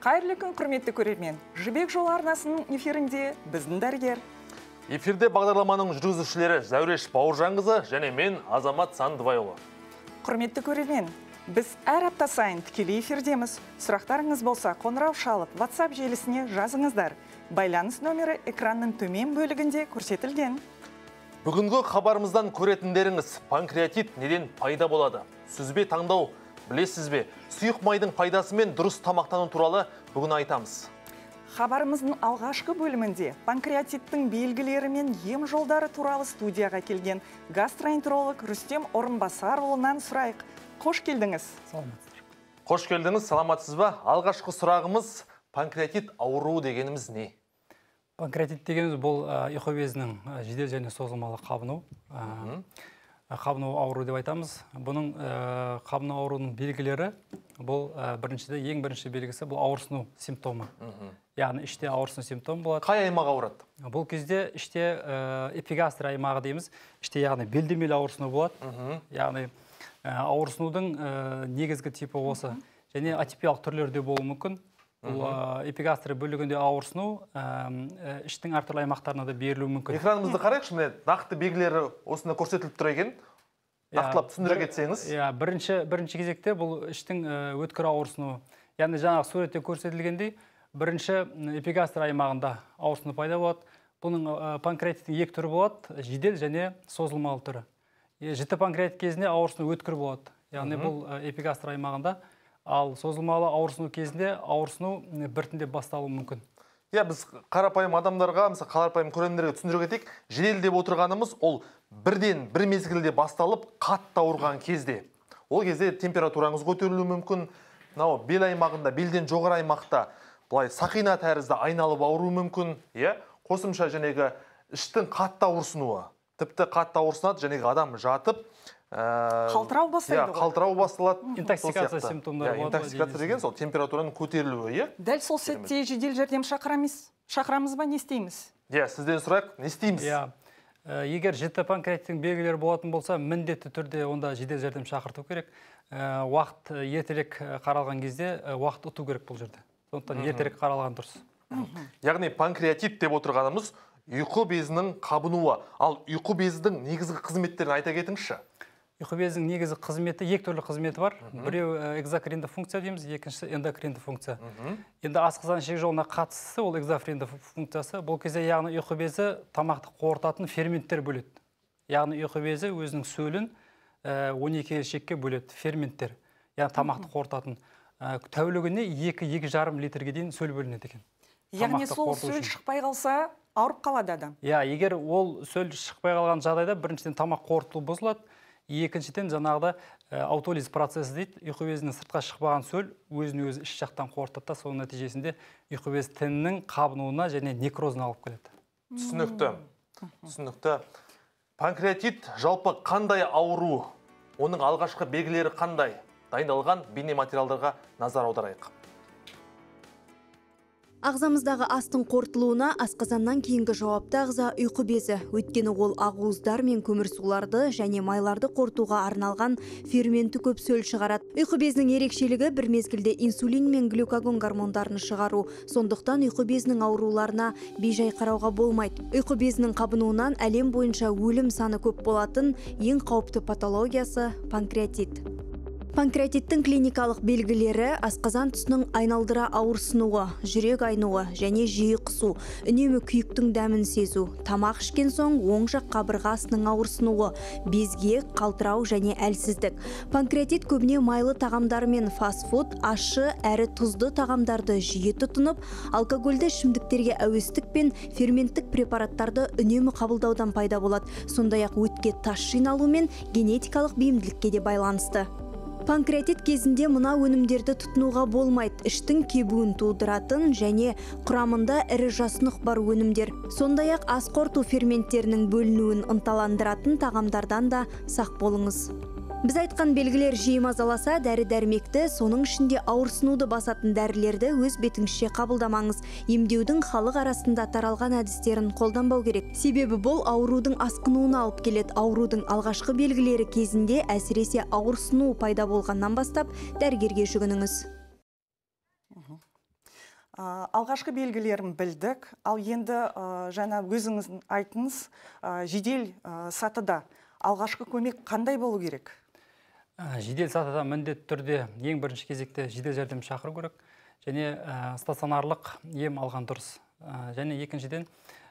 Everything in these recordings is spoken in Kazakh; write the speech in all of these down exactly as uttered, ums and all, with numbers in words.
Қайырлы күн, құрметті көрермен. Жібек жолы арнасының эфирінде біздің дәрігер. Эфирде бағдарламаның жүргізушілері Зәуреш Бауыржанқызы және мен Азамат Сандыбайұлы. Құрметті көрермен, біз әр апта сайын тікелей эфирдеміз. Сұрақтарыңыз болса, қоңырау шалып, WhatsApp желісіне жазыңыздар. Байланыс нөмірі экранның төмен бөлігінде көрсетілген. Бүгінгі хабарымыздан көретіндеріңіз: панкреатит неден пайда болады? Сүзбе таңдау білесіз бе? Сұйық майдың пайдасы мен дұрыс тамақтану туралы бүгін айтамыз. Хабарымыздың алғашқы бөлімінде панкреатиттің белгілері мен ем жолдары туралы студияға келген гастроэнтеролог Рүстем Орынбасарұлынан сұрайық. Қош келдіңіз. Қош келдіңіз, саламатсыз ба? Алғашқы сұрағымыз: панкреатит ауруы дегеніміз не? Панкреатит дегеніміз бұл ұйқы безінің жедел және созылмалы қабыну. Қабыну ауру деп айтамыз. Бұның қабыну ауруының белгілері бұл біріншіде, ең бірінші белгісі бұл ауырсыну симптомы. Яғни іште ауырсыну симптом болады. Қай аймақ ауырады? Бұл кезде іште эпигастр аймағы дейміз. Іште яғни белдемел ауырсыну болады. Яғни ауырсынудың негізгі типі осы. Және атипиялық түрлерде болуы мүмкін. Бұл эпигастр бөлігінде ауырсыну іштің әртүрлі аймақтарына да берілуі мүмкін. Экранымызды қарайықшы, міне нақты белгілері осында көрсетіліп тұр екен. Нақтылап түсіндіре кетсеңіз. Бірінші кезекте бұл іштің өткір ауырсыну. Яғни жаңағы суретте көрсетілгендей, бірінші эпигастр аймағында ауырсыну пайда болады. Бұның панкреатиттің екі түрі болады: жедел және созылмалы түрі. Жіті панкреатит кезінде ауырсыну өткір болады. Яғни бұл эпигастр аймағында. Ал созылмалы ауырсыну кезінде ауырсыну біртіндеп басталуы мүмкін. Я, біз қарапайым адамдарға, мысалы қарапайым көрермендерге түсіндіре кетейік. Жедел деп отырғанымыз ол бірден бір мезгілде басталып, қатты ауырған кезде. Ол кезде температураңыз көтерілуі мүмкін. Мынау бел аймағында, белден жоғары аймақта былай сақина тәрізді айналып ауыруы мүмкін. Иә, қосымша жәнегі іштің қатты ауырсынуы. Тіпті қатты ауырсынады, жәнегі адам жатып, қалтырау бастайды ғой. Қалтырау басталады. Интоксикация симптомдары болады. Интоксикация деген сол температураның көтерілуі. Дәл сол сәтте жедел жәрдем шақырамыз. Шақырамыз ба, не істейміз? Иә, сізден сұрайық, не істейміз? Егер жіті панкреатиттің белгілері болатын болса, міндетті түрде онда жедел жәрдем шақырту керек. Уақыт ертерек қаралған кезде уақыт ұту керек бұл жерде. Сондықтан ертерек қаралған дұрыс. Яғни панкреатит деп отырғанымыз ұйқы безінің қабынуы. Ал ұйқы бездің негізгі қызметтерін айта кетіңізші. Ұйқы безінің негізгі қызметі, екі түрлі қызметі бар. Біреу экзокринді функция дейміз, екіншісі эндокринді функция. Енді асқазан ішек жолына қатыстысы ол экзокринді функциясы. Бұл кезде яғни ұйқы безі тамақты қорытатын ферменттер бөледі. Яғни ұйқы безі өзінің сөлін он екі шекке бөледі, ферменттер. Яғни тамақты қорытатын. Тәулігіне екі-екі жарым литрге дейін сөл бөлінеді екен. Яғни сол сөл шықпай қалса, ауырып қалады адам. Иә, егер ол сөл шықпай қалған жағдайда біріншіден тамақ қорытылуы бұзылады. Екіншіден жаңағыда аутолиз процесі дейді. Ұйқы безінің сыртқа шықпаған сөл өзін өзі іш жақтан қорытады, соның нәтижесінде ұйқы без тінінің қабынуына және некрозына алып келеді. Түсінікті. Түсінікті. Панкреатит жалпы қандай ауру? Оның алғашқы белгілері қандай? Дайындалған бейнематериалдарға назар аударайық. Ағзамыздағы астың қорытылуына асқазаннан кейінгі жауапты ағза ұйқы безі. Өйткені ол ақуыздар мен көмірсуларды және майларды қорытуға арналған ферменті көп сөл шығарады. Ұйқы безінің ерекшелігі бір мезгілде инсулин мен глюкагон гормондарын шығару. Сондықтан ұйқы безінің ауруларына бейжай қарауға болмайды. Ұйқы безінің қабынуынан әлем бойынша өлім саны көп болатын ең қауіпті патологиясы панкреатит. Панкреатиттің клиникалық белгілері асқазан тұсының айналдыра ауырсынуы, жүрек айнуы және жиі құсу, үнемі күйіктің дәмін сезу, тамақ ішкен соң оң жақ қабырғасының ауырсынуы, безге, қалтырау және әлсіздік. Панкреатит көбіне майлы тағамдар мен фастфуд, ащы әрі тұзды тағамдарды жиі тұтынып, алкогольді ішімдіктерге әуестік пен ферменттік препараттарды үнемі қабылдаудан пайда болады. Сондай-ақ өтке тас жиналу мен генетикалық бейімділікке де байланысты. Панкреатит кезінде мына өнімдерді тұтынуға болмайды: іштің кебуін тудыратын және құрамында ірі жасұнық бар өнімдер. Сондай-ақ ас қорыту ферменттерінің бөлінуін ынталандыратын тағамдардан да сақ болыңыз. Біз айтқан белгілер жиі мазаласа, дәрі-дәрмекті, соның ішінде ауырсынуды басатын дәрілерді өз бетіңізше қабылдамаңыз. Емдеудің халық арасында таралған әдістерін қолданбау керек. Себебі бұл аурудың асқынуына алып келеді. Аурудың алғашқы белгілері кезінде әсіресе ауырсыну пайда болғаннан бастап дәрігерге жүгініңіз. А, алғашқы белгілерін білдік, ал енді а, жаңа өзіңіз айтыңыз, а, жедел а, сатыда алғашқы көмек қандай болу керек? Ә, Жедел сатыда міндетті түрде ең бірінші кезекте жедел жәрдем шақыру керек, және ә, стационарлық ем алған дұрыс. Ә, Және екіншіден,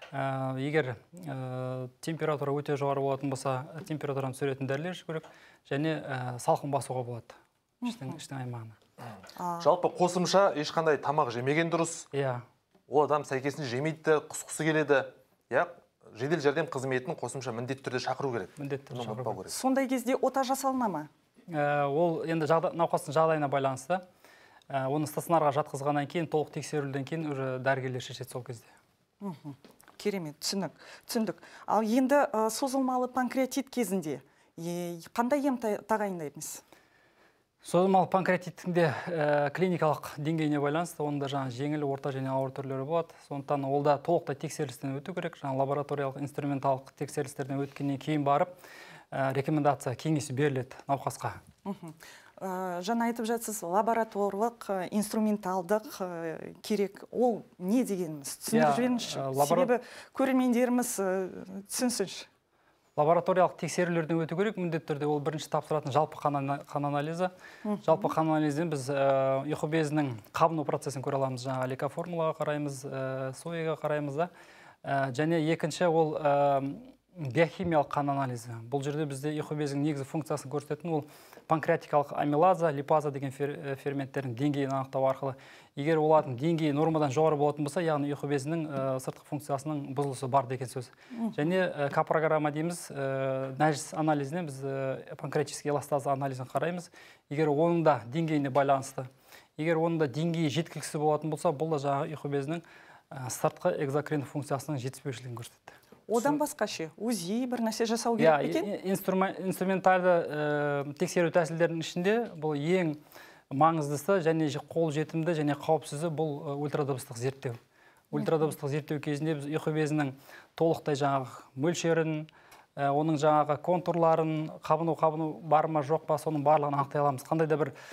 ә, егер ә, температура өте жоғары болатын болса, температураны түсіретін дәрілер ішу керек, және ә, салқын басуға болады іштің іштің аймағына. Жалпы қосымша ешқандай тамақ жемеген дұрыс. Иә. Ол адам сәйкесінше жемейді, құсқысы келеді. Иә, жедел жәрдем қызметін қосымша міндетті түрде шақыру керек. Міндетті түрде шақыру керек. Сондай кезде ота жасалына ма? Ә, Ол енді жағда- науқастың жағдайына байланысты. Ә, Оны стационарға жатқызғаннан кейін, толық тексеруден кейін уже дәрігерлер шешеді сол кезде. Мгм. Керемет, түсінік. түсіндік. Ал енді а, созылмалы панкреатит кезінде е, қандай ем та- тағайындаймыз? Созылмалы панкреатиттің де ә, клиникалық деңгейіне байланысты, онда жаңа жеңіл, орта және ауыр түрлері болады. Сондықтан ол да толықтай тексерістен өту керек. Жаңа лабораториялық, инструменталық тексерістерден өткеннен кейін барып, ә, рекомендация, кеңесі беріледі науқасқа. Мгм. А, жаңа айтып жатсыз, лабораторлық, а, инструменталдық а, керек. Ол не дегеніміз? Түсіндіріп Иә, жіберіңізші. а, лабора- Себебі көрермендеріміз а, түсінсінші. Лабораториялық тексерулерден өту керек. Міндетті түрде ол бірінші тапсыратын жалпы қан ана- қан анализі. Жалпы қан анализден біз ә, ұйқы безінің қабыну процесін көре аламыз. Жаңағы лейкоформулаға қараймыз, ә, сояға қараймыз да. Ә, Және екінші ол ә, биохимиялық қан анализі. Бұл жерде бізде ұйқы безінің негізгі функциясын көрсететін ол панкреатикалық амилаза, липаза деген фер- ферменттердің деңгейін анықтау арқылы. Егер олардың деңгейі нормадан жоғары болатын болса, яғни ұйқы безінің ә, сыртқы функциясының бұзылысы бар деген сөз. Және ә, К-программа дейміз, ә, нәжіс анализіне біз ә, панкреатический эластазы анализін қараймыз. Егер оның да деңгейіне байланысты. Егер оның да деңгейі жеткіліксіз болатын болса, бұл да жаңағы ұйқы безінің ә, сыртқы экзокрин функциясының жетіспеушілігін көрсетеді. Одан басқа ше, УЗИ бір нәрсе жасау керек екен? Иә, инструмен- инструменталды ә, тексеру тәсілдерінің ішінде бұл ең маңыздысы және же- қол жетімді және қауіпсізі бұл ә, ультрадыбыстық зерттеу. Ультрадыбыстық зерттеу кезінде біз ұйқы безінің толықтай жаңағы мөлшерін, ә, оның жаңағы контурларын, қабыну қабыну бар ма жоқ па, соның барлығын анықтай аламыз. Қандай да бір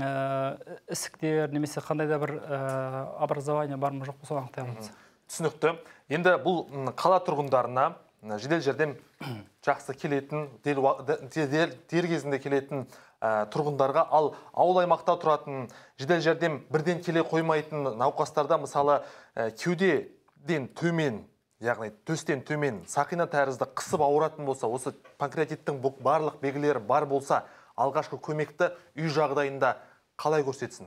ә, ісіктер немесе қандай да бір ә, образование бар ма жоқ па, соны анықтай аламыз. Түсінікті. Енді бұл м, қала тұрғындарына м, жедел жәрдем жақсы келетін, дер, уа- де- дер, дер кезінде келетін ә, тұрғындарға, ал ауыл аймақта тұратын жедел жәрдем бірден келе қоймайтын науқастарда, мысалы ә, кеудеден төмен, яғни төстен төмен сақина тәрізді қысып ауыратын болса, осы панкреатиттің бұл барлық белгілері бар болса, алғашқы көмекті үй жағдайында қалай көрсетсін?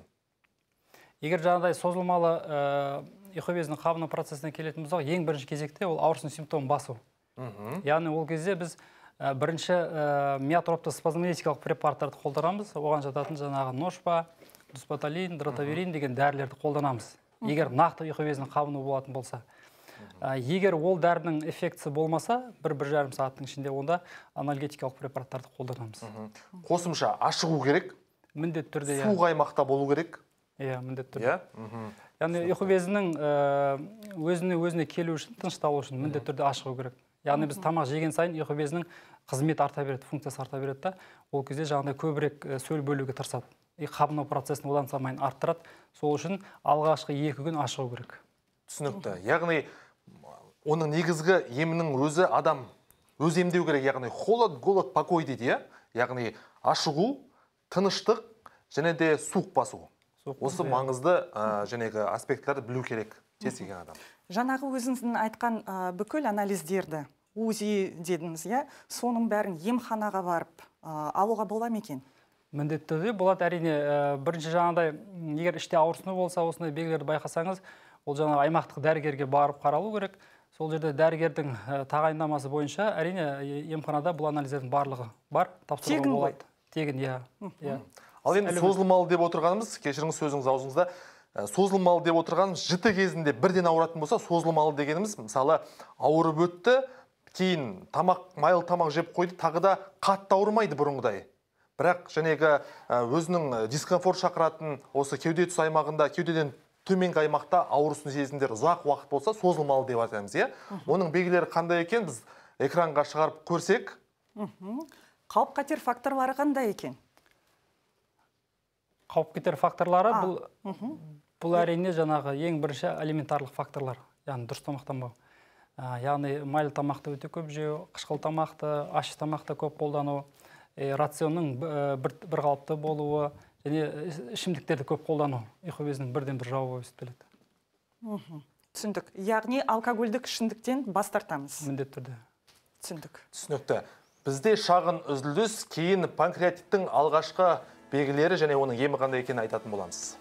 Егер жаңағыдай созылмалы ә, ұйқы безінің қабыну процесіне келетін болсақ, ең бірінші кезекте ол ауырсын симптомын басу. Яғни ол кезде біз ә, бірінші ә, миотропты спазмолитикалық препараттарды қолданамыз. Оған жататын жаңағы ношпа, дуспаталин, дротаверин деген дәрілерді қолданамыз. Егер нақты ұйқы безінің қабыну болатын болса. Ә, егер ол дәрінің эффектісі болмаса, бір-бір жарым сағаттың ішінде онда анальгетикалық препараттарды қолданамыз. Қосымша ашығу керек, Міндетті түрде. иә. суық аймақта болу керек. Иә, міндетті түрде. Иә? Мгм. Яғни ұйқы безінің ә, өзіне өзіне келу үшін, тынышталу үшін міндетті түрде ашығу керек. Яғни біз тамақ жеген сайын ұйқы безінің қызметі арта береді, функциясы арта береді да, ол кезде жаңағыдай көбірек ә, сөл бөлуге тырысады. И қабыну процесін одан сайын арттырады. Сол үшін алғашқы екі күн ашығу керек. Түсінікті. Яғни оның негізгі емінің өзі адам өз емдеу керек. Яғни холод, голод, покой дейді, иә? Яғни ашығу, тыныштық және де суық басу. Суық Осы басу, иә. маңызды ә, жәнегі аспекттарды білу керек кез келген адам. Жаңағы өзіңіздің айтқан а, бүкіл анализдерді, УЗИ дедіңіз, иә? Соның бәрін емханаға барып а, алуға бола ма екен? Міндетті түрде болады. Әрине, ә, бірінші жаңағыдай, егер іште ауырсыну болса, осындай белгілерді байқасаңыз, ол жаңағы аймақтық дәрігерге барып қаралу керек. Сол жерде дәрігердің ә, тағайындамасы бойынша, әрине, емханада бұл анализдердің барлығы бар, тапсыруға Тегін ғой. болады. Тегін, иә. иә. Ал енді созылмалы деп отырғанымыз, кешіріңіз сөзіңіз аузыңызда, ә, созылмалы деп отырғанымыз жіті кезінде бірден ауыратын болса, созылмалы дегеніміз, мысалы, ауырып өтті, кейін тамақ, майлы тамақ жеп қойды, тағы да қатты ауырмайды бұрынғыдай. Бірақ жәнегі ә, өзінің дискомфорт шақыратын осы кеуде тұс аймағында, кеудеден төменгі аймақта ауырсын сезімдер ұзақ уақыт болса, созылмалы деп айтамыз, иә? Оның белгілері қандай екен, біз экранға шығарып көрсек? Қауіп қатер факторлары қандай екен? Қауіп кетер факторлары бұл Бұл әрине жаңағы ең бірінші элементарлық факторлар, яғни дұрыс тамақтанбау. Яғни майлы тамақты өте көп жеу, қышқыл тамақты, ащы тамақты көп қолдану, рационның бір қалыпты болуы, және ішімдіктерді көп қолдану ұйқы безінің бірден бір жауы болып есептеледі. Түсіндік. Яғни алкогольдік ішімдіктен бас тартамыз. Міндетті түрде. Түсіндік. Түсінікті. Бізде шағын үзіліс, кейін панкреатиттің алғашқы белгілері және оның емі қандай екенін айтатын боламыз.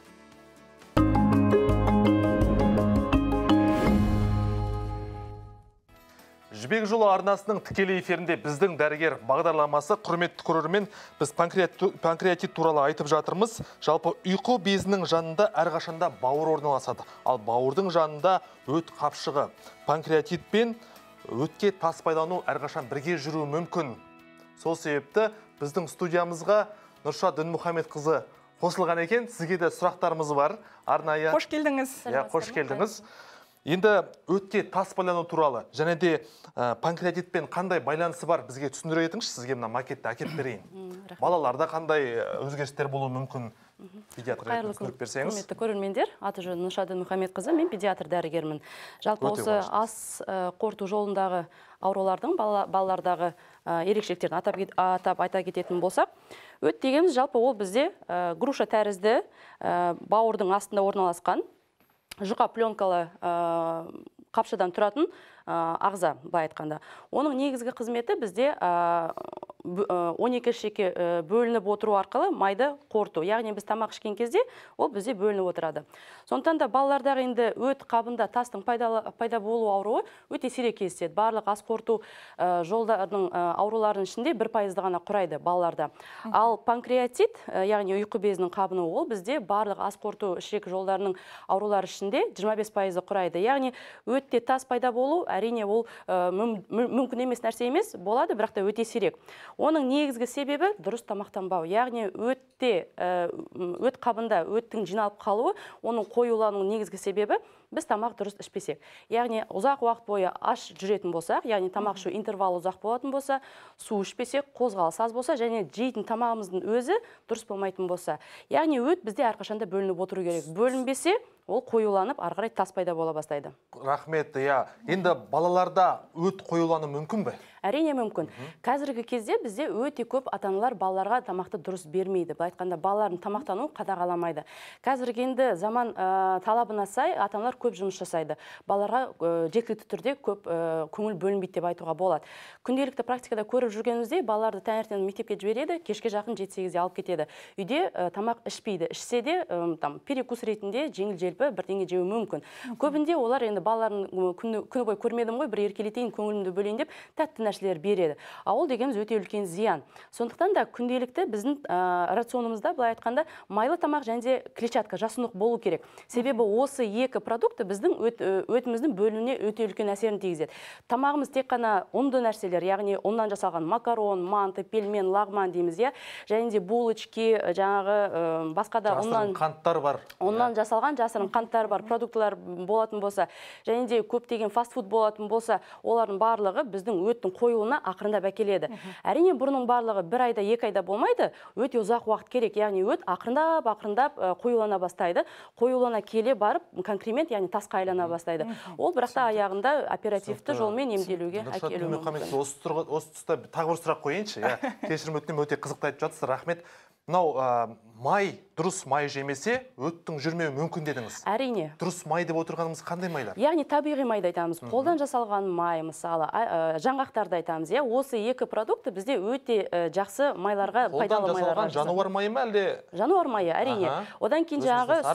Жібек жолы арнасының тікелей эфирінде біздің дәрігер бағдарламасы. Құрметті көрермен, біз панкреатит туралы айтып жатырмыз. Жалпы ұйқы безінің жанында әрқашанда бауыр орналасады. Ал бауырдың жанында өт қапшығы. Панкреатит пен өтке тас пайдалану әрқашан бірге жүруі мүмкін. Сол себепті біздің студиямызға Нұрша Дінмұхамедқызы қосылған екен. Сізге де сұрақтарымыз бар. Арнайы. Қош келдіңіз. Иә, қош келдіңіз. Енді өтке тас байлану туралы, және де панкреатитпен қандай байланысы бар бізге түсіндіре кетіңізші, сізге мына макетті әкеп берейін. Балаларда қандай өзгерістер болуы мүмкін? Педиатр түсіндіріп берсеңіз. Құрметті көрермендер, аты жөнім Нұрша Дінмұхамедқызы, мен педиатр дәрігермін. Жалпы осы ас қорыту жолындағы аурулардың балалардағы ерекшеліктерін атап айта кететін болсақ, өт дегеніміз жалпы ол бізде груша тәрізді бауырдың астында орналасқан жұқа пленкалы қапшыдан тұратын ағза, былай айтқанда. Оның негізгі қызметі бізде он екі шеке бөлініп отыру арқылы майды қорыту. Яғни біз тамақ ішкен кезде ол бізде бөлініп отырады. Сондықтан да балалардағы енді өт қабында тастың пайда болу ауруы өте сирек кездеседі. Барлық ас қорыту жолдарының ауруларының ішінде бір пайызды ғана құрайды балаларда. Ал панкреатит, яғни ұйқы безінің қабыны, ол бізде барлық ас қорыту ішек жолдарының аурулары ішінде жиырма бес пайызды құрайды. Яғни өтте тас пайда болу әрине ол мүмкін емес нәрсе емес, болады, бірақ та өте сирек. Оның негізгі себебі дұрыс тамақтанбау. Яғни өтте, өт қабында өттің жиналып қалуы, оның қоюлануының негізгі себебі біз тамақ дұрыс ішпесек. Яғни ұзақ уақыт бойы аш жүретін болсақ, яғни тамақ ішу интервалы ұзақ болатын болса, су ішпесек, қозғалыс аз болса, және жейтін тамағымыздың өзі дұрыс болмайтын болса. Яғни өт бізде әрқашанда бөлініп отыру керек. Бөлінбесе, ол қоюланып, ары қарай тас пайда бола бастайды. Рахмет, иә. Енді балаларда өт қоюлану мүмкін бе? Әрине мүмкін. Қазіргі кезде бізде өте көп ата-аналар балаларға тамақты дұрыс бермейді. Былай айтқанда балалардың тамақтануын қадағаламайды. Қазіргі енді заман талабына сай ата-аналар көп жұмыс жасайды. Балаларға жеткілікті түрде көп көңіл бөлінбейді деп айтуға болады. Күнделікті практикада көріп жүргенімізде балаларды таңертең мектепке жібереді, кешке жақын жеті сегізде алып кетеді. Үйде тамақ ішпейді. Ішсе де перекус ретінде жеңіл желпі бірдеңе жеуі мүмкін. Көбінде олар енді балаларын күні бойы көрмедім ғой, бір еркелетейін, көңілімді бөлейін деп тәтті нәрселер береді. Ол дегеніміз өте үлкен зиян. Сондықтан да күнделікті біздің рационымызда, былай айтқанда, майлы тамақ және клетчатка, жасұнық болу керек. Себебі осы екі продукты біздің өтіміздің бөлінуіне өте үлкен әсерін тигізеді. Тамағымыз тек қана ұнды нәрселер, яғни ұннан жасалған макарон, манты, пельмен, лагман дейміз, және де булочки, жаңағы басқа да жасырын қанттар бар. Оннан жасалған жасырын қанттар бар, продуктылар болатын болса, және де көптеген фастфуд болатын болса, олардың барлығы біздің өттің қоюына ақырындап әкеледі. Әрине бұрының барлығы бір айда, екі айда болмайды, өте ұзақ уақыт керек. Яғни өт ақырындап, ақырындап қоюлана бастайды. Қоюлана келе барып, конкремент, яғни тасқа айлана бастайды. Ол бірақ та аяғында оперативті жолмен емделуге әкелуі мүмкін. Осы тұста тағы бір сұрақ қойыншы. Кешірім өтінемін, өте қызықты айтып жатсыз. Рахмет. Мынау май, дұрыс май жемесе, өттің жүрмеуі мүмкін дедіңіз. Әрине. Дұрыс май деп отырғанымыз қандай майлар? Яғни табиғи майды айтамыз. Қолдан жасалған май, мысалы, жаңғақтарды айтамыз. Осы екі продукты бізде өте жақсы майларға, пайдалы майларға. Қолдан жасалған жануар майы ма әлде? Жануар майы, әрине. Одан кейін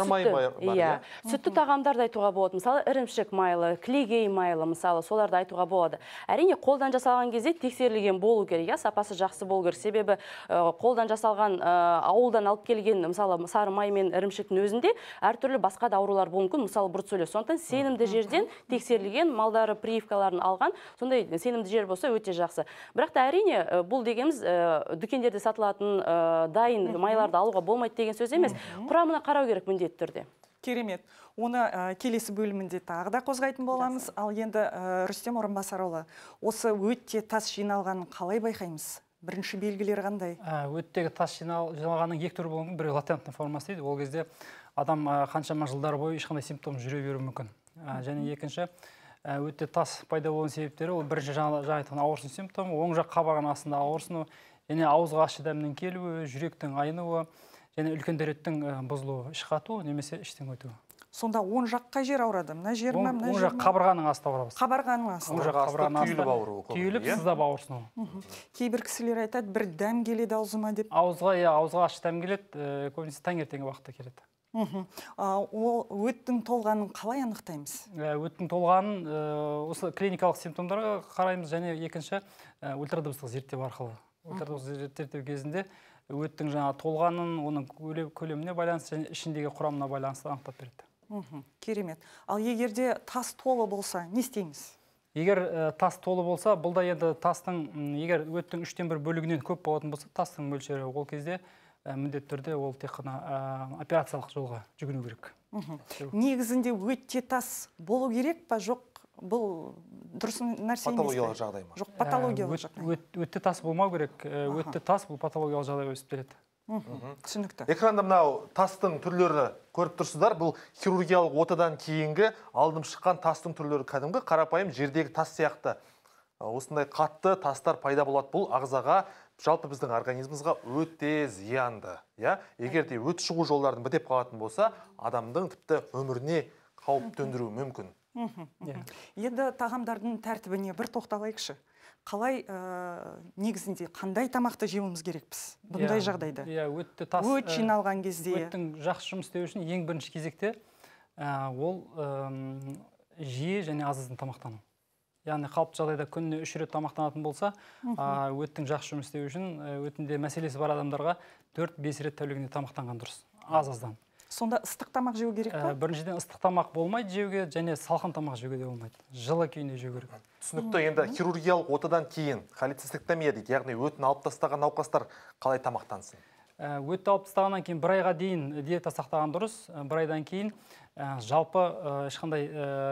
жаңағы сүтті тағамдарды айтуға болады. Мысалы, ірімшік майлы, клегей майлы, мысалы, соларды айтуға болады. Әрине, қолдан жасалған кезде тексерілген болу керек, сапасы жақсы болу керек. Себебі қолдан жасалған ауылдан алып келген, мысалы, сары май мен ірімшіктің өзінде әртүрлі басқа да аурулар болуы мүмкін, мысалы, бруцеллез. Сондықтан сенімді жерден тексерілген малдары прививкаларын алған, сондай сенімді жер болса өте жақсы. Бірақ та әрине бұл дегеніміз дүкендерде сатылатын дайын майларды алуға болмайды деген сөз емес. Құрамына қарау керек міндетті түрде. Керемет. Оны келесі бөлімінде тағы да қозғайтын боламыз. Ал енді Рүстем Орынбасарұлы, осы өтте тас жиналғанын қалай байқаймыз? Бірінші белгілері қандай? Өттегі тас жиналғанның екі түрі болуы мүмкін. Бірі латентті формасы дейді. Ол кезде адам қаншама жылдар бойы ешқандай симптом жүре беруі мүмкін. Және екінші, өте тас пайда болған себептері, ол бірінші жаңа айтқан ауырсын симптом, оң жақ қабаған астында ауырсыну, және ауызға ащы дәмнің келуі, жүректің айнуы, және үлкен дәреттің бұзылуы, іш қату немесе іштен өтуі. Сонда оң жаққа жер ауырады, мына жер ма, мына жер ма? Оң жақ қабырғаның асты ауырабыз. Қабырғаның асты. Оң жақ қабырғаның асты түйіліп ауруы. түйіліп, сыздап ауырсыну. Кейбір кісілер айтады, бір дәм келеді аузыма деп. Ауызға, иә, ауызға ащы дәм келеді, көбінесе таңертеңгі уақытта келеді. Ол өттің толғанын қалай анықтаймыз? Өттің толғанын осы клиникалық симптомдарға қараймыз, және екінші ультрадыбыстық зерттеу арқылы. Ультрадыбыстық зерттеу кезінде өттің жаңа толғанын, оның көлеміне байланысты және ішіндегі құрамына байланысты анықтап береді. Керемет. Ал егерде тас толы болса, не істейміз? Егер тас толы болса, бұл да енді тастың, егер өттің үштен бір бөлігінен көп болатын болса, тастың мөлшері ол кезде міндетті түрде ол тек қана операциялық жолға жүгіну керек. Негізінде өтте тас болу керек па, жоқ? Бұл дұрыс нәрсе емес пе? Патологиялық жағдай ма? Жоқ, патологиялық жағдай. Өтте тас болмау керек. Өтте тас бұл патологиялық жағдай өсіп келеді. Түсінікті. Экранда мынау тастың түрлері көріп тұрсыздар. Бұл хирургиялық отадан кейінгі алдым шыққан тастың түрлері кәдімгі қарапайым жердегі тас сияқты. Осындай қатты тастар пайда болады. Бұл ағзаға, жалпы біздің организмімізге өте зиянды. Егер де өт шығу жолдарын бітеп қалатын болса, адамдың тіпті өміріне қауіп төндіруі мүмкін. Енді тағамдардың тәртібіне бір тоқталайықшы. Қалай негізінде қандай тамақты жеуіміз керекпіз бұндай жағдайда? Өт жиналған кезде. Өттің жақсы жұмыс істеу үшін ең бірінші кезекте ол жиі және аз-аздан тамақтану. Яғни қалыпты жағдайда күніне үш рет тамақтанатын болса, өттің жақсы жұмыс істеу үшін өтінде мәселесі бар адамдарға төрт-бес рет тәулігіне тамақтанған дұрыс, аз-аздан. Сонда ыстық тамақ жеу керек па? Біріншіден ыстық тамақ болмайды жеуге, және салқын тамақ жеуге де болмайды. Жылы күйінде жеу керек. Түсінікті. Енді хирургиялық отадан кейін холецистектомия дейді, яғни өтін алып тастаған науқастар қалай тамақтансын? Өтті алып тастағаннан кейін бір айға дейін диета сақтаған дұрыс. Бір айдан кейін жалпы ешқандай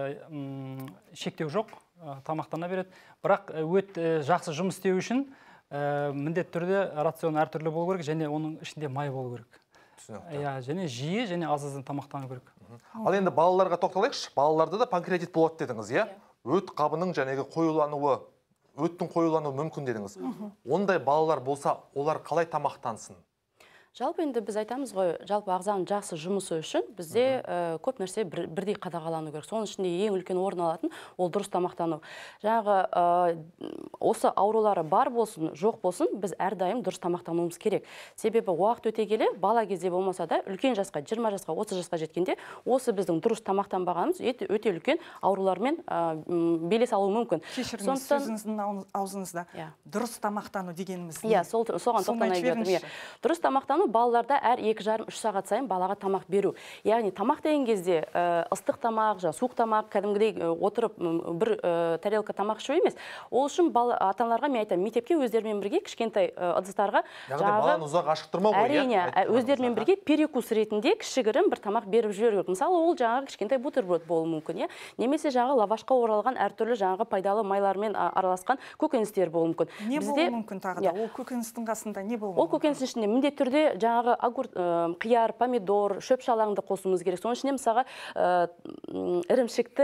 шектеу жоқ, тамақтана береді. Бірақ өт жақсы жұмыс істеу үшін міндетті түрде рацион әртүрлі болу керек, және оның ішінде май болу керек. Және жиі және аз-аздан тамақтану керек. Ал енді балаларға тоқталайықшы. Балаларда да панкреатит болады дедіңіз, иә? Өт қабының жәнегі қоюлануы, өттің қоюлануы мүмкін дедіңіз. Ондай балалар болса, олар қалай тамақтансын? Жалпы енді біз айтамыз ғой, жалпы ағзаның жақсы жұмысы үшін бізде көп нәрсе бірдей қадағалану керек. Соның ішінде ең үлкен орын алатын ол дұрыс тамақтану. Жаңағы осы аурулары бар болсын, жоқ болсын, біз әрдайым дұрыс тамақтануымыз керек. Себебі уақыт өте келе, бала кезде болмаса да, үлкен жасқа, жиырма жасқа, отыз жасқа жеткенде, осы біздің дұрыс тамақтанбағанымыз өте үлкен аурулармен белес алуы мүмкін. Кешіріңіз, сөзіңіздің аузыңызда дұрыс тамақтану дегеніміз не? Иә, соған тоқтана бердім. Дұрыс тамақтану балаларда әр екі жарым үш сағат сайын балаға тамақ беру. Яғни тамақ деген кезде ыстық тамақ, суық тамақ, кәдімгідей отырып бір тарелка тамақ ішу емес. Ол үшін ата-аналарға мен айтамын, мектепке өздерімен бірге кішкентай ыдыстарға баланы ұзақ ашықтырмау ғой, әрине, өздерімен бірге перекус ретінде кішігірім бір тамақ беріп жіберу керек. Мысалы, ол жаңағы кішкентай бутерброд болуы мүмкін, иә. Немесе жаңағы лавашқа оралған әртүрлі жаңағы пайдалы майлармен араласқан көкөністер болуы мүмкін. Не болуы мүмкін тағы да? Ол көкөністің қасында не болуы мүмкін? Ол көкөністің ішінде міндетті түрде жаңағы қияр, помидор, шөп шалаңды қосуымыз керек. Соның ішінде мысалға ірімшікті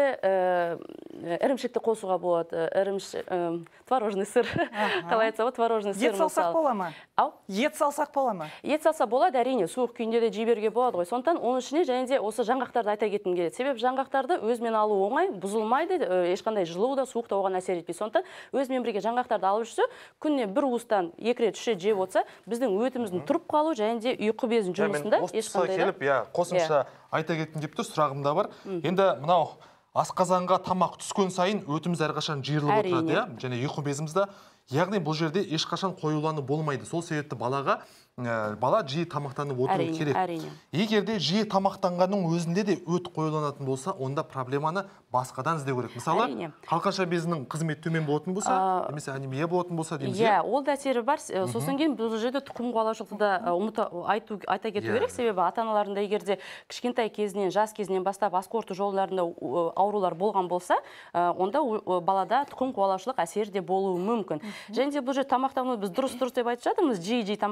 ірімшікті қосуға болады. Творожный сыр. Қалай айтса болады, творожный сыр. Ет салсақ бола ма? Ау? Ет салсақ бола ма? Ет салса болады, әрине, суық күйінде де жей болады ғой. Сондықтан оның ішіне және де осы жаңғақтарды айта кеткім келеді. Себебі жаңғақтарды өзімен алу оңай, бұзылмайды, ешқандай жылу да, суық та оған әсер етпейді. Сондықтан өзімен бірге жаңғақтарды алып жүрсе, күніне бір уыстан екі рет, үш рет жеп отырса, біздің өтіміздің тұрып қалу және де ұйқы безінің жұмысында ешқандай да. Келіп, қосымша айта кеткім келіп тұр, сұрағым да бар. Енді мынау асқазанға тамақ түскен сайын өтіміз әрқашан жиырылып отырады, иә? Және ұйқы безімізді, яғни бұл жерде ешқашан қоюланы болмайды. Сол себепті балаға бала жиі тамақтанып отыру керек. Егерде жиі тамақтанғанның өзінде де өт қоюланатын болса, онда проблеманы басқадан іздеу керек. Мысалы, қалқанша безінің қызметі төмен болатын болса, немесе анемия болатын болса дейміз. Иә, ол да әсері бар. Сосын кейін бұл жерде тұқым қуалаушылықты да айта кету керек. Себебі ата-аналарында егерде кішкентай кезінен, жас кезінен бастап асқорыту жолдарында аурулар болған болса, онда балада тұқым қуалаушылық әсері де болуы мүмкін. Және де бұл жерде тамақтану біз дұрыс-дұрыс деп айтып жатырмыз, жиі-жиі тамақтану.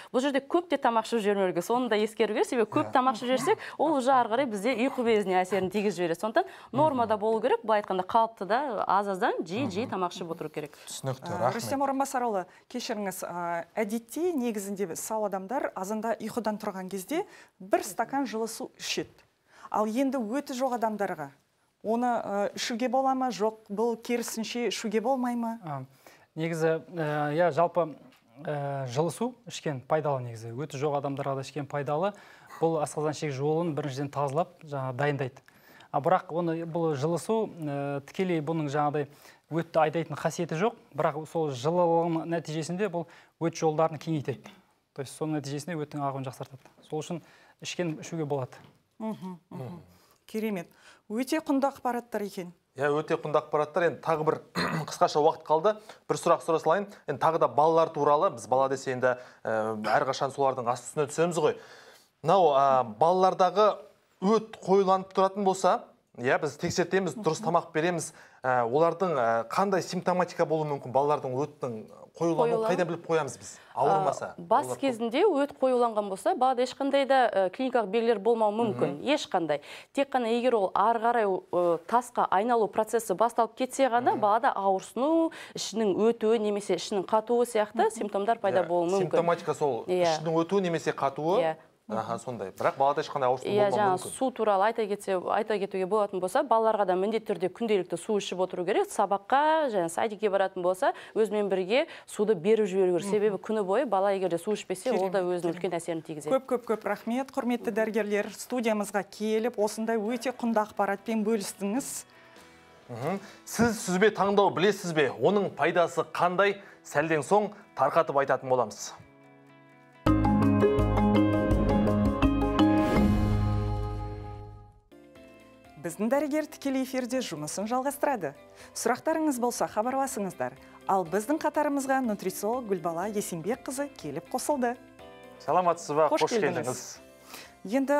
бұл жерде көп те тамақ ішіп жібермеу керек, соны да ескеру керек. Себебі көп тамақ ішіп жіберсек, ол уже ары қарай бізде ұйқы безіне әсерін тигізіп жібереді. Сондықтан нормада болу керек, былай айтқанда қалыпты да аз-аздан жиі-жиі тамақ ішіп отыру керек. Түсінікті, рахмет. Рүстем Орынбасарұлы, кешіріңіз, әдетте негізінде сау адамдар азанда ұйқыдан тұрған кезде бір стакан жылы су ішеді. Ал енді өті жоқ адамдарға оны ішуге бола ма, жоқ, бұл керісінше ішуге болмай ма? Негізі, я жалпы жылы су ішкен пайдалы негізі. Өті жоқ адамдарға да ішкен пайдалы. Бұл асқазан ішек жолын біріншіден тазалап, жаңа дайындайды. А бірақ оны бұл жылы су тікелей бұның жаңағыдай өтті айдайтын қасиеті жоқ, бірақ сол жылылығының нәтижесінде бұл өт жолдарын кеңейтеді. То есть соның нәтижесінде өттің ағуын жақсартады. Сол үшін ішкен ішуге болады. Керемет. Өте құнды ақпараттар екен. Я өте құнды ақпараттар. Енді тағы бір қысқаша уақыт қалды. Бір сұрақ сұра салайын. Енді тағы да балалар туралы, біз бала десе енді әрқашан солардың асты үстіне түсеміз ғой. Мынау балалардағы өт қойыланып тұратын болса, я біз тексертеміз, дұрыс тамақ береміз. Олардың қандай симптоматика болуы мүмкін? Балалардың өттің қойылануын қайдан біліп қоямыз біз? Ауырмаса. Бас кезінде өт қойыланған болса, балада ешқандай да клиникалық белгілер болмау мүмкін. Ешқандай. Тек қана егер ол ары қарай тасқа айналу процесі басталып кетсе ғана, балада ауырсыну, ішінің өтуі немесе ішінің қатуы сияқты симптомдар пайда болуы мүмкін. Симптоматика сол ішінің өтуі немесе қатуы. Аха, сондай. Бірақ балада ешқандай ауырсыну болмауы мүмкін. Су туралы айта кетсе, айта кетуге болатын болса, балаларға да міндетті түрде күнделікті су ішіп отыру керек. Сабаққа, және садикке баратын болса, өзімен бірге суды беріп жіберу керек. Себебі күні бойы бала егер де су ішпесе, ол да өзінің үлкен әсерін тигізеді. Көп-көп-көп рахмет, құрметті дәрігерлер, студиямызға келіп, осындай өте құнды ақпаратпен бөлістіңіз. Сіз сүзбе таңдау білесіз бе? Оның пайдасы қандай? Сәлден соң тарқатып айтатын боламыз. Біздің дәрігер тікелей эфирде жұмысын жалғастырады. Сұрақтарыңыз болса хабарласыңыздар. Ал біздің қатарымызға нутрициолог Гүлбала Есенбек қызы келіп қосылды. Саламатсыз ба, қош келдіңіз. Енді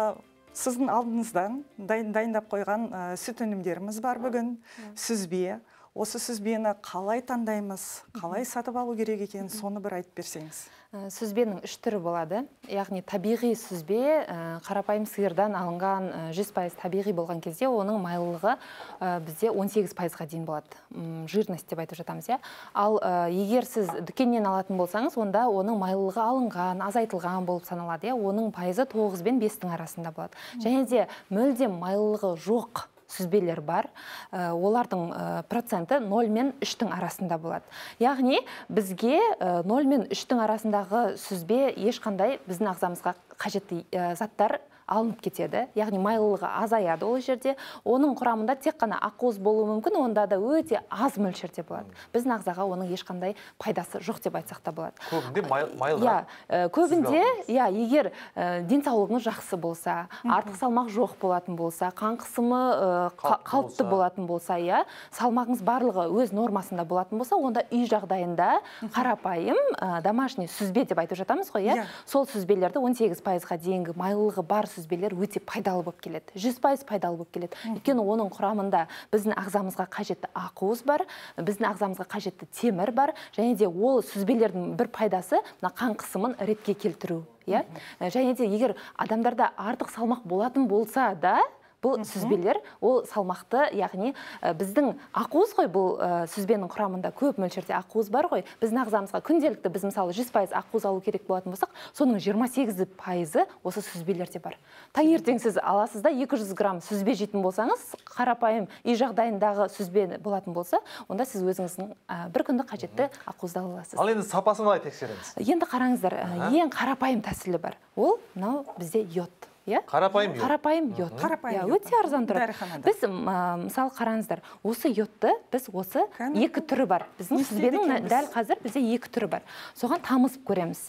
сіздің алдыңыздан дайындап қойған сүт өнімдеріміз бар бүгін. Сүзбе. Осы сүзбені қалай таңдаймыз, қалай сатып алу керек екен, соны бір айтып берсеңіз. Сүзбенің үш түрі болады. Яғни табиғи сүзбе қарапайым сиырдан алынған жүз пайыз табиғи болған кезде оның майлылығы бізде он сегіз пайызға дейін болады. Жирность деп айтып жатамыз, иә. Ал егер сіз дүкеннен алатын болсаңыз, онда оның майлылығы алынған, азайтылған болып саналады, иә. Оның пайызы тоғыз бен бестің арасында болады. Және де мүлдем майлылығы жоқ сүзбелер бар, олардың проценті нөл мен үштің арасында болады. Яғни бізге нөл мен үштің арасындағы сүзбе ешқандай біздің ағзамызға қажетті заттар алынып кетеді. Яғни майлылығы азаяды ол жерде. Оның құрамында тек қана ақуыз болуы мүмкін, онда да өте аз мөлшерде болады. Біздің ағзаға оның ешқандай пайдасы жоқ деп айтсақ та болады. Көбінде майлырақ. Көбінде, егер денсаулығыңыз жақсы болса, артық салмақ жоқ болатын болса, қан қысымы қалыпты болатын болса, салмағыңыз барлығы өз нормасында болатын болса, онда үй жағдайында қарапайым домашний сүзбе деп айтып жатамыз ғой, сол сүзбелерді он сегіз пайызға дейінгі майлылығы бар сүзбелер өте пайдалы болып келеді. жүз пайыз пайдалы болып келеді. Өйткені оның құрамында біздің ағзамызға қажетті ақуыз бар, біздің ағзамызға қажетті темір бар, және де ол сүзбелердің бір пайдасы қан қысымын ретке келтіру. Және де егер адамдарда артық салмақ болатын болса да, бұл сүзбелер, ол салмақты, яғни біздің ақуыз ғой, бұл сүзбенің құрамында көп мөлшерде ақуыз бар ғой, біздің ағзамызға күнделікті біз мысалы жүз пайыз ақуыз алу керек болатын болсақ, соның жиырма сегіз пайызы осы сүзбелерде бар. Таңертең сіз аласыз да екі жүз грамм сүзбе жейтін болсаңыз, қарапайым үй жағдайындағы сүзбе болатын болса, онда сіз өзіңіздің бір күндік қажетті ақуызды ала аласыз. Ал енді сапасын қалай тексереміз? Енді қараңыздар, ең қарапайым тәсілі бар. Ол мынау бізде йод. Қарапайым йод. Қарапайым йод. Өте арзан тұрады. Біз, мысалы, қараңыздар, осы йодты біз осы екі түрі бар. Біздің сүзбенің дәл қазір бізде екі түрі бар. Соған тамызып көреміз.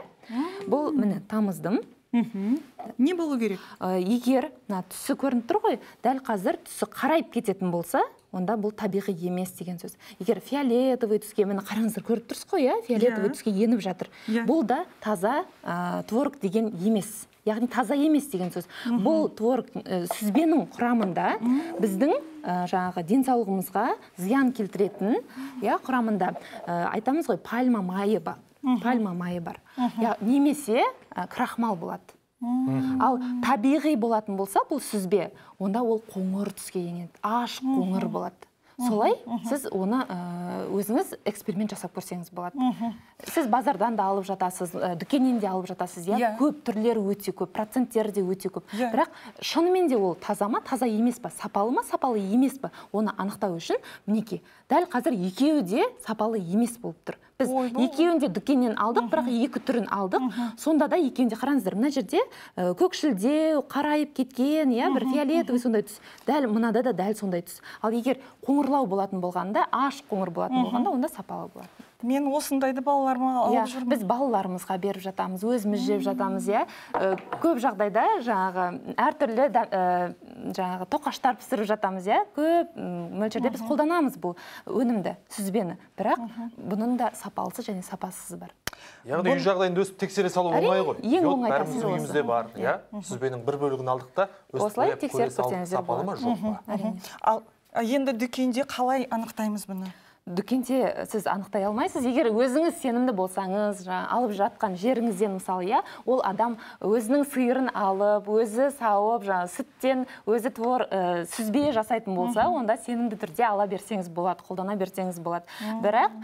Бұл, міне, тамыздым. Не болу керек? Егер түсі көрініп тұр ғой, дәл қазір түсі қарайып кететін болса, онда бұл табиғи емес деген сөз. Егер фиолетовый түске, мені қараңыздар көріп тұрсыз ғой, фиолетовый түске еніп жатыр. Бұл да таза творог деген емес. Яғни таза емес деген сөз. Бұл творог сүзбенің құрамында біздің жаңағы денсаулығымызға зиян келтіретін, құрамында айтамыз ғой, пальма майы бар. пальма майы бар. Немесе крахмал болады. Ал табиғи болатын болса, бұл сүзбе, онда ол қоңыр түске енеді, ашық қоңыр болады. Солай сіз оны өзіңіз эксперимент жасап көрсеңіз болады. Сіз базардан да алып жатасыз, дүкеннен де алып жатасыз, көп түрлері өте көп, проценттері де өте көп. Бірақ шынымен де ол таза ма, таза емес па, сапалы ма, сапалы емес па, оны анықтау үшін мінекей, дәл қазір екеуі де сапалы емес болып тұр. Біз екеуін де дүкеннен алдық, бірақ екі түрін алдық. Сонда да екеуін де қараңыздар, мына жерде көкшілдеу, қарайып кеткен, бір фиолетовый сондай түс. Дәл мынада да дәл сондай түс. Ал егер қоңырлау болатын болғанда, ашық қоңыр болатын болғанда, онда сапалы болады. Мен осындайды балаларыма алып жүрмін. Біз балаларымызға беріп жатамыз, өзіміз жеп жатамыз, иә. Көп жағдайда жаңағы әртүрлі жаңағы тоқаштар пісіріп жатамыз, иә. Көп мөлшерде біз қолданамыз бұл өнімді, сүзбені. Бірақ бұның да сапалысы және сапасызы бар. Яғни үй жағдайында өсіп тексере салу оңай ғой. Ең оңай тәсіл осы. Үйімізде бар, иә. Сүзбенің бір бөлігін алдық та осылай тексеріп көрсеңіздер сапалы ма, жоқ па? Ал енді дүкенде қалай анықтаймыз бұны? Дүкенде сіз анықтай алмайсыз. Егер өзіңіз сенімді болсаңыз, алып жатқан жеріңізден мысалы, иә, ол адам өзінің сиырын алып, өзі сауып, сүттен өзі твор сүзбе жасайтын болса, онда сенімді түрде ала берсеңіз болады, қолдана берсеңіз болады. Бірақ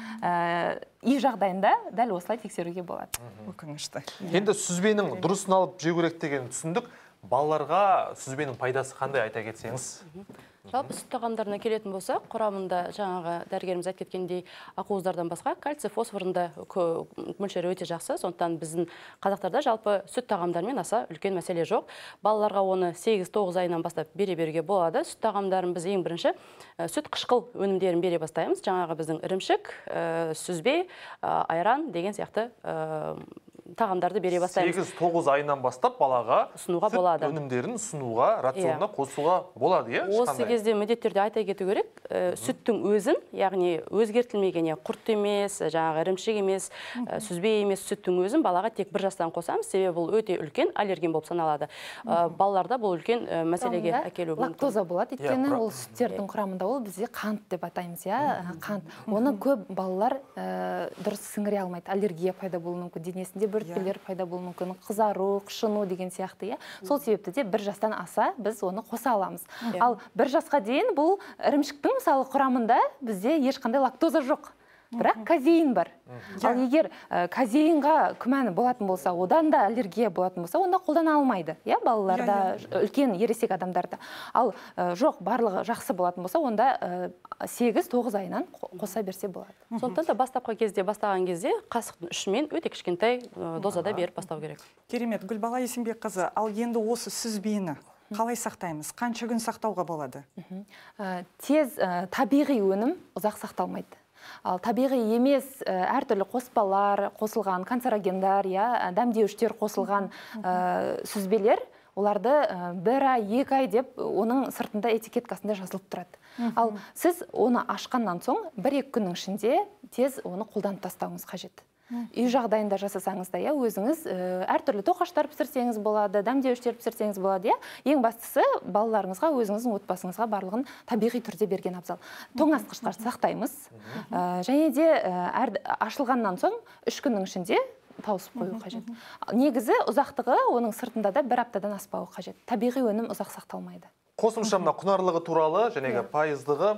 үй жағдайында дәл осылай тексеруге болады. Өкінішті. Енді сүзбенің дұрысын алып жеу керек деген түсіндік. Балаларға сүзбенің пайдасы қандай айта кетсеңіз? Жалпы сүт тағамдарына келетін болса, құрамында жаңағы дәрігеріміз айтып кеткендей ақуыздардан басқа кальций, фосфорында мөлшері өте жақсы. Сондықтан біздің қазақтарда жалпы сүт тағамдарымен аса үлкен мәселе жоқ. Балаларға оны сегіз тоғыз айынан бастап бере беруге болады. Сүт тағамдарын біз ең бірінші сүт қышқыл өнімдерін бере бастаймыз. Жаңағы біздің ірімшік, сүзбе, айран деген сияқты тағамдарды бере бастаймыз. сегіз тоғыз айынан бастап балаға ұсынуға болады. Сүт өнімдерін ұсынуға, рационына қосуға болады, иә? Осы кезде міндеттерде айта кету керек, сүттің өзін, яғни өзгертілмеген, құрт емес, жаңағы ірімшік емес, сүзбе емес сүттің өзін балаға тек бір жастан қосамыз, себебі бұл өте үлкен аллерген болып саналады. Балаларда бұл үлкен мәселеге әкелуі мүмкін. Лактоза болады, өйткені ол сүттердің құрамында ол бізде қант деп атаймыз, иә, қант. Оны көп балалар дұрыс сіңіре алмайды, аллергия пайда болуы мүмкін, денесінде бөртпелер пайда болуы мүмкін, қызару, қышыну деген сияқты, иә. Сол себепті де бір жастан аса біз оны қоса аламыз. Ал бір жасқа дейін бұл ірімшіктің мысалы құрамында бізде ешқандай лактоза жоқ. Бірақ казеин бар. Ал егер казеинға күмәні болатын болса, одан да аллергия болатын болса, онда қолдана алмайды, иә, балаларда, үлкен ересек адамдарда. Ал жоқ, барлығы жақсы болатын болса, онда сегіз тоғыз айынан қоса берсе болады. Сондықтан да бастапқы кезде, бастаған кезде қасықтың ұшымен өте кішкентай дозада беріп бастау керек. Керемет, Гүлбала Есенбекқызы, ал енді осы сүзбені қалай сақтаймыз? Қанша күн сақтауға болады? Тез табиғи өнім ұзақ сақталмайды. Ал табиғи емес әртүрлі қоспалар, қосылған канцерогендар, дәмдеуіштер қосылған сүзбелер, оларды бір ай, екі ай деп оның сыртында этикеткасында жазылып тұрады. Ал сіз оны ашқаннан соң бір-екі күннің ішінде тез оны қолданып тастауыңыз қажет. Үй жағдайында жасасаңыз да, өзіңіз әртүрлі тоқаштар пісірсеңіз болады, дәмдеуіштер пісірсеңіз болады. Ең бастысы балаларыңызға, өзіңіздің отбасыңызға барлығын табиғи түрде берген абзал. Тоңазытқышқа сақтаймыз. Және де ашылғаннан соң үш күннің ішінде тауысып қою қажет. Негізі ұзақтығы оның сыртында да бір аптадан аспауы қажет. Табиғи өнім ұзақ сақталмайды. Қосымша мына құнарлығы туралы, жәнегі пайыздығы,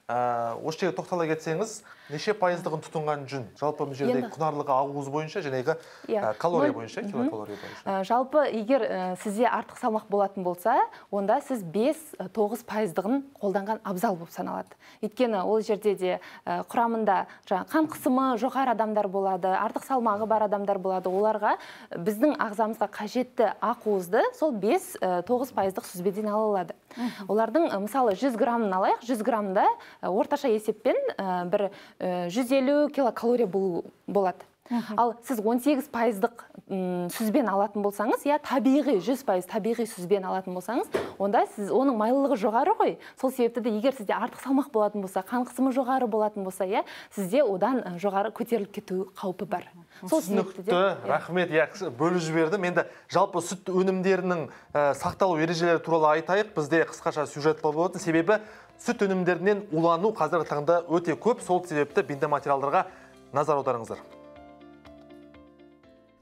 осы жерге тоқтала кетсеңіз, неше пайыздығын тұтынған жүн? Жалпы бұл жерде құнарлығы ауыз бойынша, жәнегі калория бойынша, килокалория бойынша. Жалпы, егер сізде артық салмақ болатын болса, онда сіз бес тоғыз пайыздығын қолданған абзал болып саналады. Өйткені ол жерде де құрамында қан қысымы жоғары адамдар болады, артық салмағы бар адамдар болады. Оларға біздің ағзамызға қажетті ақуызды сол бес тоғыз пайыздық сүзбеден ала алады. Олардың, мысалы, жүз граммын алайық, жүз граммда орташа есеппен бір жүз елу килокалория болады. Ал сіз он сегіз пайыздық сүзбен алатын болсаңыз, я табиғи жүз пайыз табиғи сүзбен алатын болсаңыз, онда сіз оның майлылығы жоғары ғой. Сол себепті де егер сізде артық салмақ болатын болса, қан қысымы жоғары болатын болса, я сізде одан жоғары көтеріліп кету қаупі бар. Түсінікті, рахмет, бөліп жібердім. Енді жалпы сүт өнімдерінің сақталу ережелері туралы айтайық. Бізде қысқаша сюжет болатын себебі сүт өнімдерінен улану қазіргі таңда өте көп. Сол себепті бейнематериалдарға назар аударыңыздар.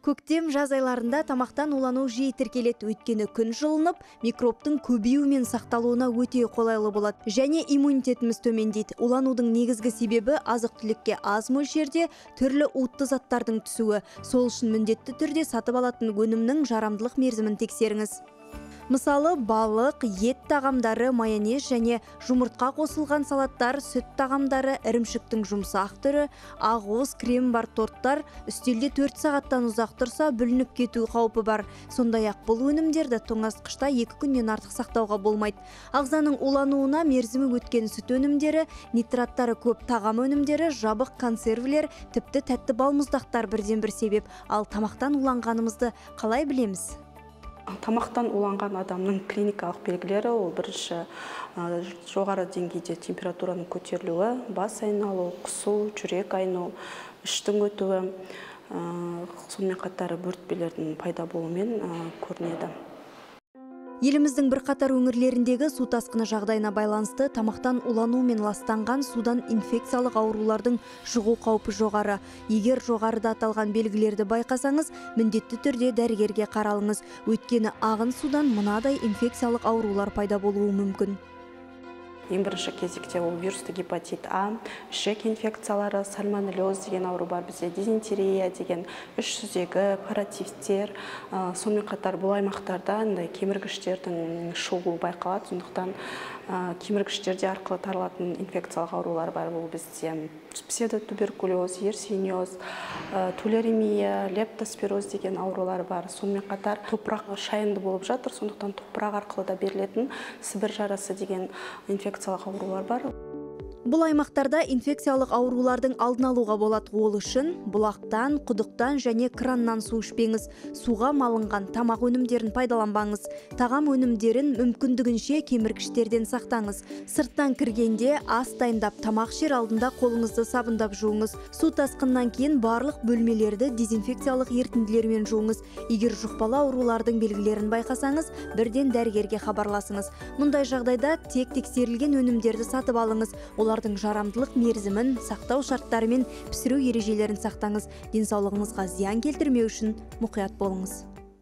Көктем жаз айларында тамақтан улану жиі тіркеледі, өйткені күн жылынып, микробтың көбеюі мен сақталуына өте қолайлы болады. Және иммунитетіміз төмендейді. Уланудың негізгі себебі азық-түлікке аз мөлшерде түрлі уытты заттардың түсуі. Сол үшін міндетті түрде сатып алатын өнімнің жарамдылық мерзімін тексеріңіз. Мысалы, балық, ет тағамдары, майонез және жұмыртқа қосылған салаттар, сүт тағамдары, ірімшіктің жұмсақ түрі, ақуыз, крем бар торттар үстелде төрт сағаттан ұзақ тұрса, бүлініп кету қаупі бар. Сондай-ақ бұл өнімдерді тоңазытқышта екі күннен артық сақтауға болмайды. Ағзаның улануына мерзімі өткен сүт өнімдері, нитраттары көп тағам өнімдері, жабық консервілер, тіпті тәтті балмұздақтар бірден бір себеп. Ал тамақтан уланғанымызды қалай білеміз? Тамақтан уланған адамның клиникалық белгілері ол бірінші жоғары деңгейде температураның көтерілуі, бас айналу, құсу, жүрек айну, іштің өтуі, сонымен қатар бөртпелердің пайда болуымен көрінеді. Еліміздің бірқатар өңірлеріндегі су тасқыны жағдайына байланысты тамақтан улану мен ластанған судан инфекциялық аурулардың шығу қаупі жоғары. Егер жоғарыда аталған белгілерді байқасаңыз, міндетті түрде дәрігерге қаралыңыз. Өйткені ағын судан мынадай инфекциялық аурулар пайда болуы мүмкін. Ең бірінші кезекте ол вирусты гепатит А, ішек инфекциялары, сальмонеллез деген ауру бар бізде, дизентерия деген, үш сүзегі, паративтер, сонымен қатар бұл аймақтарда кеміргіштердің шығуы байқалады, сондықтан кеміргіштерде арқылы таралатын инфекциялық аурулар бар. Бұл бізде псевдотуберкулез, ерсиньоз, тулеремия, лептоспироз деген аурулар бар. Сонымен қатар топырақ шайынды болып жатыр, сондықтан топырақ арқылы да берілетін Сібір жарасы деген инфекциялық аурулар бар. Бұл аймақтарда инфекциялық аурулардың алдын алуға болады. Ол үшін бұлақтан, құдықтан және краннан су ішпеңіз. Суға малынған тамақ өнімдерін пайдаланбаңыз. Тағам өнімдерін мүмкіндігінше кеміргіштерден сақтаңыз. Сырттан кіргенде ас дайындап тамақ жер алдында қолыңызды сабындап жуыңыз. Су тасқыннан кейін барлық бөлмелерді дезинфекциялық ерітінділермен жуыңыз. Егер жұқпалы аурулардың белгілерін байқасаңыз, бірден дәрігерге хабарласыңыз. Мұндай жағдайда тек тексерілген өнімдерді сатып алыңыз. Олардың жарамдылық мерзімін, сақтау шарттары мен пісіру ережелерін сақтаңыз. Денсаулығыңызға зиян келтірмеу үшін мұқият болыңыз.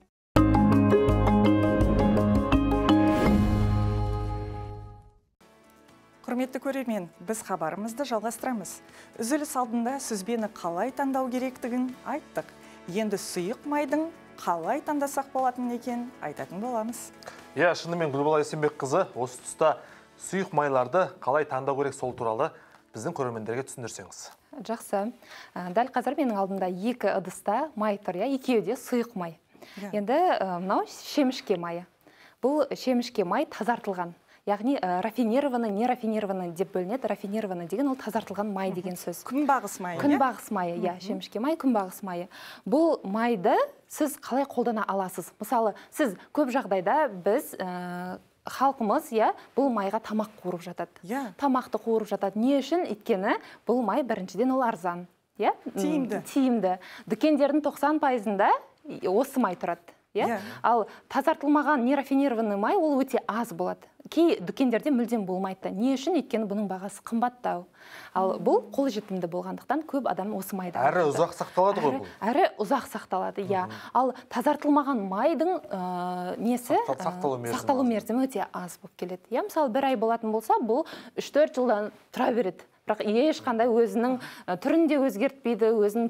Құрметті көрермен, біз хабарымызды жалғастырамыз. Үзіліс алдында сүзбені қалай таңдау керектігін айттық. Енді сұйық майдың қалай таңдасақ болатын екен айтатын боламыз. Иә, шынымен Гүлбала Есенбекқызы осы тұста сұйық майларды қалай таңдау керек сол туралы біздің көрермендерге түсіндірсеңіз. Жақсы. Дәл қазір менің алдымда екі ыдыста май тұр, екеуі де сұйық май. Енді мынау шемішке майы. Бұл шемішке май тазартылған. Яғни рафинированный, не рафинированный деп бөлінеді. Рафинированный деген ол тазартылған май деген сөз. Күнбағыс майы. Күнбағыс майы, иә, шемішке май, күнбағыс майы. Бұл майды сіз қалай қолдана аласыз? Мысалы, сіз көп жағдайда біз халқымыз, иә, бұл майға тамақ қуырып жатады. Тамақты қуырып жатады. Не үшін? Өйткені бұл май біріншіден ол арзан, иә? Тиімді. Тиімді. Дүкендердің тоқсан пайызында осы май тұрады. Ал тазартылмаған нерафинированный май ол өте аз болады. Кей дүкендерде мүлдем болмайды. Не үшін? Өйткені бұның бағасы қымбаттау. Ал бұл қолжетімді болғандықтан көп адам осы майды алады. Әрі ұзақ сақталады ғой бұл? Әрі ұзақ сақталады, иә. Ал тазартылмаған майдың несі сақталу мерзімі өте аз болып келеді. Мысалы, бір ай болатын болса, бұл үш төрт жылдан тұра береді. Бірақ ешқандай өзінің түрін де өзгертпейді, өзінің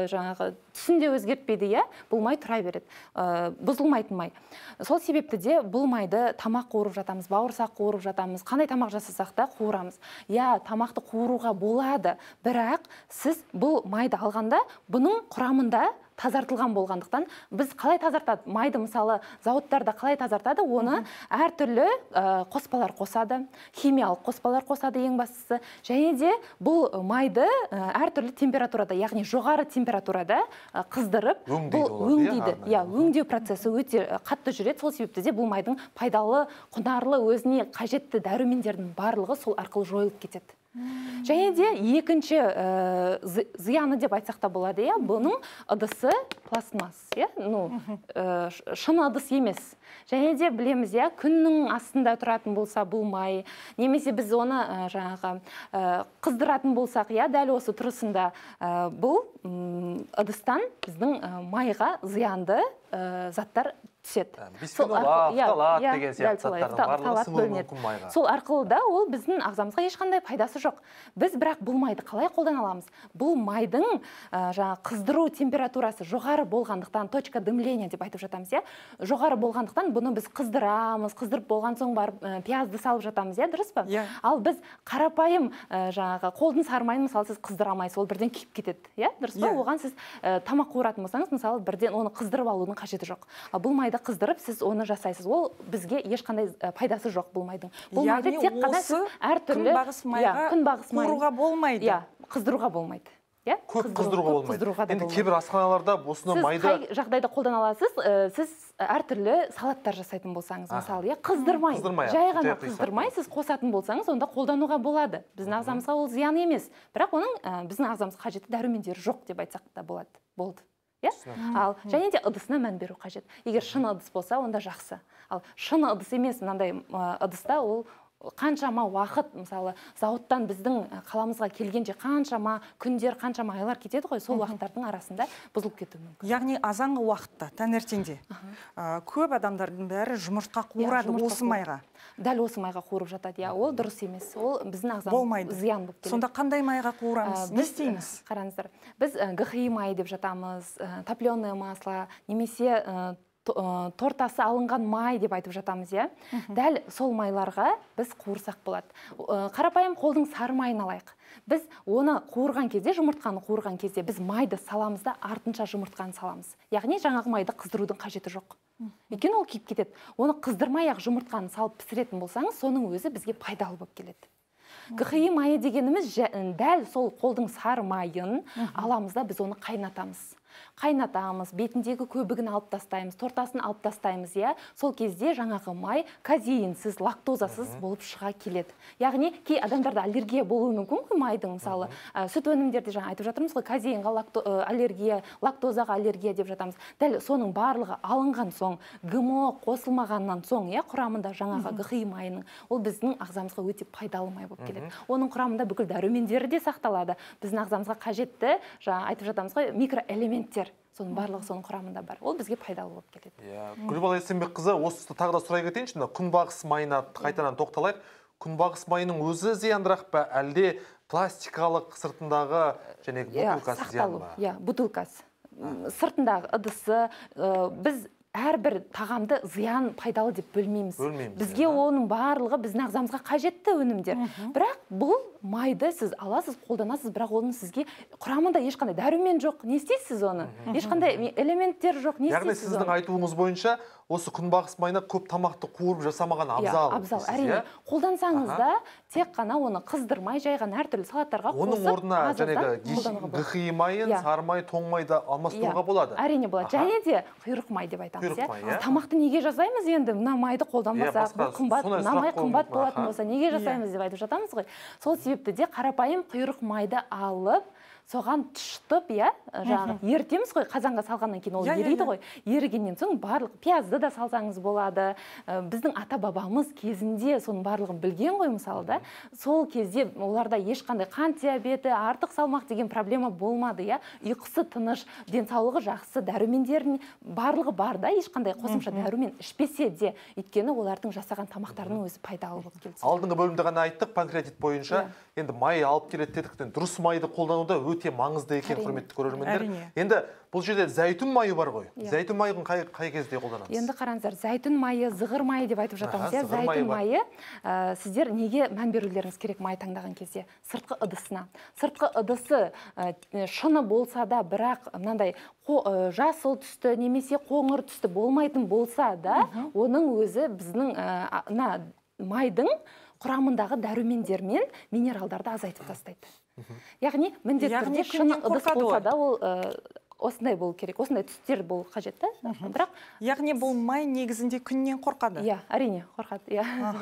түсін де өзгертпейді, иә, бұл май тұра береді, бұзылмайтын май. Сол себепті де бұл майды тамақ қуырып жатамыз, бауырсақ қуырып жатамыз, қандай тамақ жасасақ та қуырамыз. Иә, тамақты қуыруға болады, бірақ сіз бұл майды алғанда бұның құрамында тазартылған болғандықтан, біз қалай тазартады? Майды, мысалы, зауыттарда қалай тазартады? Оны әртүрлі қоспалар қосады, химиялық қоспалар қосады ең бастысы. Және де бұл майды әртүрлі температурада, яғни жоғары температурада қыздырып, өңдейді. Иә, өңдеу процесі өте қатты жүреді. Сол себепті де бұл майдың пайдалы, құнарлы, өзіне қажетті дәрумендердің барлығы сол арқылы жойылып кетеді. Және де екінші ә, зияны деп айтсақ та болады, иә, бұның ыдысы пластмасс, иә, ну, ә, шыны ыдыс емес. Және де білеміз, иә, күннің астында тұратын болса бұл май, немесе біз оны ә, жаңағы ә, қыздыратын болсақ, иә, дәл осы тұрысында ә, бұл м, ыдыстан біздің ә, майға зиянды ә, заттар түседі. Бисфенол А, фталат деген сияқты заттардың барлығы сіңуі мүмкін майға. Сол арқылы да ол біздің ағзамызға ешқандай пайдасы жоқ. Біз бірақ бұл майды қалай қолдана аламыз? Бұл майдың ә, жаңа қыздыру температурасы жоғары болғандықтан, точка дымления деп айтып жатамыз, иә? Жоғары болғандықтан бұны біз қыздырамыз, қыздырып болған соң барып ә, пиязды салып жатамыз, иә, дұрыс па? Yeah. Ал біз қарапайым ә, жаңағы қолдың сармайын мысалы сіз қыздыра алмайсыз, ол бірден күйіп кетеді, иә, дұрыс па? Yeah. Оған сіз ә, тамақ қуыратын болсаңыз, мысалы бірден оны қыздырып алудың қажеті жоқ. Ал бұл майды қыздырып сіз оны жасайсыз. Ол бізге ешқандай пайдасы жоқ бұл майдың. Бұл майды тек қана әртүрлі күнбағыс майға қуыруға болмайды. Иә, қыздыруға болмайды. Көп қыздыруға болмайды. Енді кейбір асханаларда осыны майды... Сіз қай жағдайда қолдана аласыз? Сіз әртүрлі салаттар жасайтын болсаңыз, мысалы, қыздырмай, жай ғана қыздырмай, сіз қосатын болсаңыз, онда қолдануға болады. Біздің ағзамызға ол зиян емес. Бірақ оның біздің ағзамызға қажетті дәрумендері жоқ деп айтсақ та болады. Болды. Ал және де ыдысына мән беру қажет. Егер шыны ыдыс болса, онда жақсы. Ал шыны ыдыс емес, мынандай ыдыста ол қаншама уақыт, мысалы, зауыттан біздің қаламызға келгенше қаншама күндер, қаншама айлар кетеді ғой, сол уақыттардың арасында бұзылып кетуі мүмкін. Яғни азанғы уақытта, таңертеңде көп адамдардың бәрі жұмыртқа қуырады осы майға. Дәл осы майға қуырып жатады, иә, ол дұрыс емес. Ол біздің ағзамыз зиян болып келеді. Сонда қандай майға қуырамыз? Не істейміз? Қараңыздар, біз ГХИ майы деп жатамыз, топленое масло, немесе тортасы алынған май деп айтып жатамыз, иә. Дәл сол майларға біз қуырсақ болады. Қарапайым қолдың сары майын алайық. Біз оны қуырған кезде, жұмыртқаны қуырған кезде біз майды саламыз да артынша жұмыртқаны саламыз. Яғни жаңағы майды қыздырудың қажеті жоқ. Өйткені ол күйіп кетеді. Оны қыздырмай-ақ жұмыртқаны салып пісіретін болсаңыз, соның өзі бізге пайдалы болып келеді. ГХИ майы дегеніміз дәл сол қолдың сары майын аламыз да біз оны қайнатамыз. Қайнатамыз, бетіндегі көбігін алып тастаймыз, тортасын алып тастаймыз, иә. Сол кезде жаңағы май казеинсіз, лактозасыз болып шыға келеді. Яғни кей адамдарда аллергия болуы мүмкін ғой майдың, мысалы, сүт өнімдерде жаңа айтып жатырмыз ғой, казеинға аллергия, лактозаға аллергия деп жатамыз. Дәл соның барлығы алынған соң, ГМО қосылмағаннан соң, иә, құрамында жаңағы ГХИ майының, ол біздің ағзамызға өте пайдалы май болып келеді. Оның құрамында бүкіл дәрумендері де сақталады. Біздің ағзамызға қажетті, жаңа айтып жатамыз ғой, микроэлементтер. Соның барлығы соның құрамында бар. Ол бізге пайдалы болып келеді. Гүлбала Есенбекқызы, осы тағы да сұрай кетейінші, күнбағыс майына қайтадан тоқталайық. Күнбағыс майының өзі зияндырақ па, әлде пластикалық сыртындағы және бутылкасы зиян ба? Иә, бутылкасы. Сыртындағы ыдысы, біз әрбір тағамды зиян пайдалы деп бөлмейміз. Бізге оның барлығы біздің ағзамызға қажетті өнімдер. Бірақ бұл майды сіз аласыз, қолданасыз, бірақ оның сізге құрамында ешқандай дәрумен жоқ. Не істейсіз оны? Ешқандай элементтер жоқ. Не яғни істейсіз сіздің айтуыңыз бойынша осы күнбағыс майына көп тамақты қуырып жасамаған абзал. Абзал, әрине. Қолдансаңыз да тек қана оны қыздырмай, жай ғана әртүрлі салаттарға қосып, оның орнына жаңағы ГХИ майын, сары май, тоң майды алмастыруға болады. Әрине болады. Және де құйрық май деп айтамыз. Тамақты неге жасаймыз енді? Мына майды қолданбасақ, бұл қымбат, мына май қымбат болатын болса, неге жасаймыз деп айтып жатамыз ғой. Сол себепті де қарапайым құйрық майды алып, соған тұшытып, иә, жаңағы ертеміз ғой, қазанға салғаннан кейін ол ериді ғой. Ерігеннен соң барлық пиязды да салсаңыз болады. Біздің ата-бабамыз кезінде соның барлығын білген ғой, мысалы да. Сол кезде оларда ешқандай қант диабеті, артық салмақ деген проблема болмады, иә. Ұйқысы тыныш, денсаулығы жақсы, дәрумендерінің барлығы бар да, ешқандай қосымша дәрумен ішпесе де, өйткені олардың жасаған тамақтарының өзі пайдалы болып келді. Алдыңғы бөлімде ғана айттық, панкреатит бойынша, енді май алып келеді дедіктен, дұрыс майды қолдануда өте маңызды екен, құрметті көрермендер. Енді бұл жерде зәйтүн майы бар ғой. Зәйтүн майын қай, қай кезде қолданамыз? Енді қараңыздар, зәйтүн майы, зығыр майы деп айтып жатамыз. Зәйтүн майы, ә, сіздер неге мән берулеріңіз керек май таңдаған кезде? Сыртқы ыдысына. Сыртқы ыдысы ә, шыны болса да, бірақ мынандай ә, жасыл түсті немесе қоңыр түсті болмайтын болса да, оның өзі біздің ә, на, майдың құрамындағы дәрумендер мен минералдарды азайтып тастайды. Яғни міндетті түрде шыны ыдыс болса да, ол осындай болу керек, осындай түстер болу қажет та. Бірақ яғни бұл май негізінде күннен қорқады. Иә, әрине қорқады. Иә.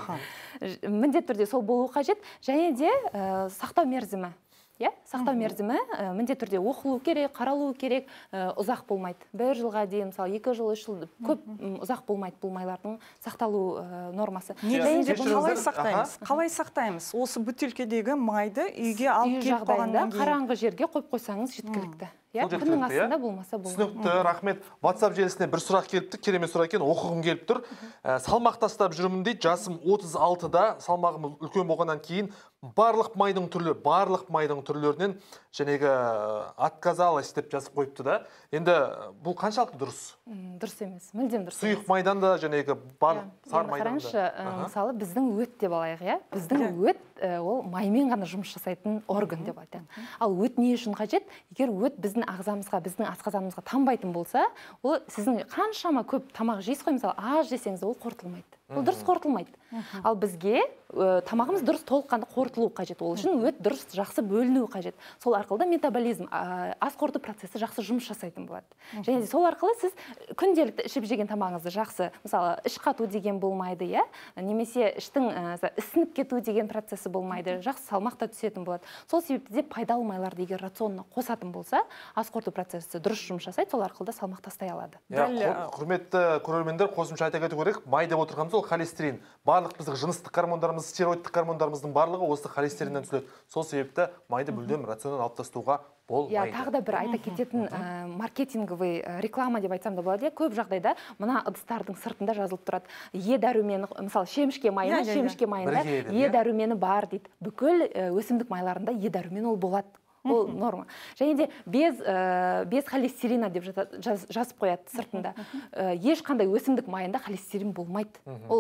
Міндетті түрде сол болу қажет, және де сақтау мерзімі. Иә, сақтау мерзімі міндетті түрде оқылу керек, қаралу керек, ұзақ болмайды. Бір жылға дейін, мысалы, екі жыл, үш жыл көп ұзақ болмайды бұл майлардың сақталу нормасы. Қалай сақтаймыз? Қалай сақтаймыз? Осы бөтелкедегі майды үйге алып келіп қойғаннан кейін қараңғы жерге қойып қойсаңыз жеткілікті. Күннің астында болмаса болмайды. Түсінікті, рахмет. WhatsApp желісіне бір сұрақ келіпті, керемет сұрақ екен, оқығым келіп тұр. Салмақ тастап жүрмін дейді, жасым отыз алтыда, салмағым үлкен болғаннан кейін барлық майдың түрлі, барлық майдың түрлерінен жәнегі отказалась деп жазып қойыпты да. Енді бұл қаншалықты дұрыс? Дұрыс емес, мүлдем дұрыс. Сұйық майдан да жәнегі барлық сар майдан да. Қараңызшы, мысалы біздің өт деп алайық, иә? Біздің өт ол маймен ғана жұмыс жасайтын орган деп айтайық. Ал өт не үшін қажет? Егер өт біздің ағзамызға, біздің асқазанымызға тамбайтын болса, ол сіздің қаншама көп тамақ жейсіз ғой, мысалы, аз жесеңіз ол қорытылмайды. Ол дұрыс қорытылмайды. Ал бізге тамағымыз дұрыс толыққанды қорытылу қажет. Ол үшін өт дұрыс жақсы бөлінуі қажет. Сол арқылы да метаболизм, ас қорыту процесі жақсы жұмыс жасайтын болады. Және де сол арқылы сіз күнделікті ішіп жеген тамағыңызды жақсы, мысалы, іш қату деген болмайды, иә? Немесе іштің ісініп кету деген процесі болмайды. Жақсы салмақта түсетін болады. Сол себепті де пайдалы майларды егер рационына қосатын болса, ас қорыту процесі дұрыс жұмыс жасайды, сол арқылы да салмақ тастай алады. Құрметті көрермендер, қосымша айта кету керек, май деп отырғанымыз ол холестерин. Барлық біздің жыныстық гормондарымыз, стероидтық гормондарымыздың барлығы осы холестериннен түседі. Сол себепті майды мүлдем рационнан алып тастауға болмайды. Тағы да бір айта кететін маркетинговый реклама деп айтсам да болады. Көп жағдайда мына ыдыстардың сыртында жазылып тұрады. Е дәрумені, мысалы, шемішке майына, шемішке майында е дәрумені бар дейді. Бүкіл өсімдік майларында е дәрумені ол болады. Ол норма. Және де без, без холестерина деп жазып қояды сыртында. Ешқандай өсімдік майында холестерин болмайды.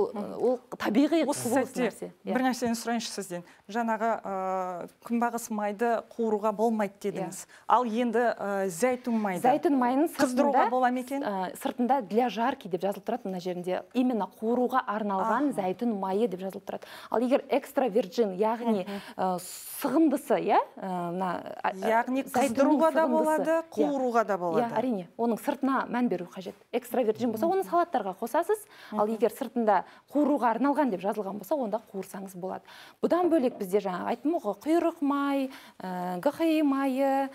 Ол табиғи құбылыс нәрсе. Бір нәрсені сұрайыншы сізден. Жаңағы күнбағыс майды қуыруға болмайды дедіңіз. Ал енді зәйтүн майды зәйтүн майын қыздыруға бола ма екен? Сыртында для жарки деп жазылып тұрады мына жерінде. Именно қуыруға арналған зәйтүн майы деп жазылып тұрады. Ал егер экстра вирджин, яғни сығындысы, иә, яғни қыздыруға да болады, қуыруға да болады. Иә, әрине. Оның сыртына мән беру қажет. Экстра вирджин болса, оны салаттарға қосасыз. Ал егер сыртында қуыруға арналған деп жазылған болса, онда қуырсаңыз болады. Бұдан бөлек бізде жаңа айттым ғой, құйрық май, ГХИ майы,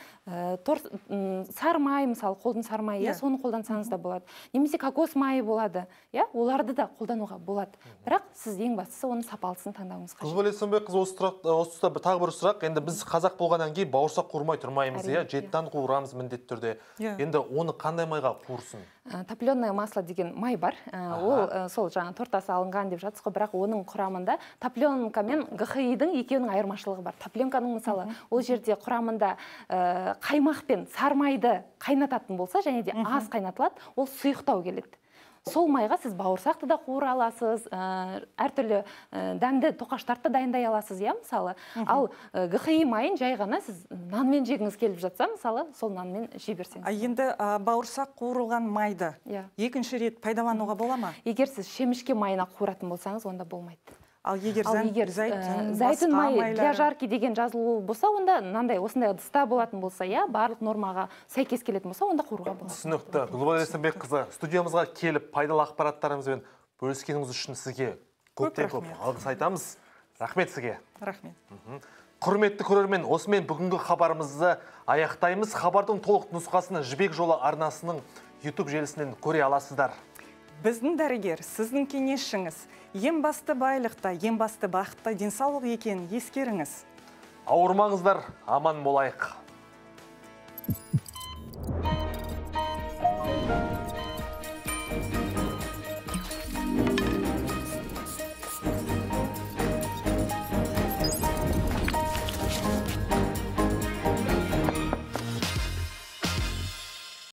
сар май, мысалы, қолдың сар майы, соны қолдансаңыз да болады. Немесе кокос майы болады. Оларды да қолдануға болады. Бірақ сіз ең бастысы оның сапалысын таңдауыңыз қажет. Қызбал Есенбек қызы, осы тұста тағы бір сұрақ. Енді біз қазақ болғаннан кейін бауырсақ қуырмай тұрмаймыз, иә, жеттан қуырамыз міндетті түрде. Енді оны қандай майға қуырсын? Топленое масло деген май бар. Ол сол жаңа тортасы алынған деп жатсыз ғой, бірақ оның құрамында топленка мен ГХИ-дің екеуінің айырмашылығы бар. Топленканың мысалы ол жерде құрамында қаймақ пен сар майды қайнататын болса, және де аз қайнатылады, ол сұйықтау келеді. Сол майға сіз бауырсақты да қуыра аласыз, әртүрлі дәмді тоқаштарды дайындай аласыз, иә, мысалы. Ал ГХИ майын жай ғана сіз нанмен жегіңіз келіп жатса, мысалы, сол нанмен жей берсеңіз. Енді бауырсақ қуырылған майды екінші рет пайдалануға бола ма? Егер сіз шемішке майына қуыратын болсаңыз, онда болмайды. Ал егер зәйтүн майы для жарки деген жазылуы болса, онда мынандай осындай ыдыста болатын болса, иә, барлық нормаға сәйкес келетін болса, онда қуыруға болады. Түсінікті. Гүлбал Есенбек қызы, студиямызға келіп пайдалы ақпараттарыңызбен бөліскеніңіз үшін сізге көптен көп алғыс айтамыз. Рахмет сізге. Рахмет. Құрметті көрермен, осымен бүгінгі хабарымызды аяқтаймыз. Хабардың толық нұсқасını Жібек жолы арнасының YouTube желісінен көре аласыздар. Біздің дәрігер, сіздің кеңесшіңіз, ең басты байлықта, ең басты бақытта денсаулық екенін ескеріңіз. Ауырмаңыздар, аман болайық.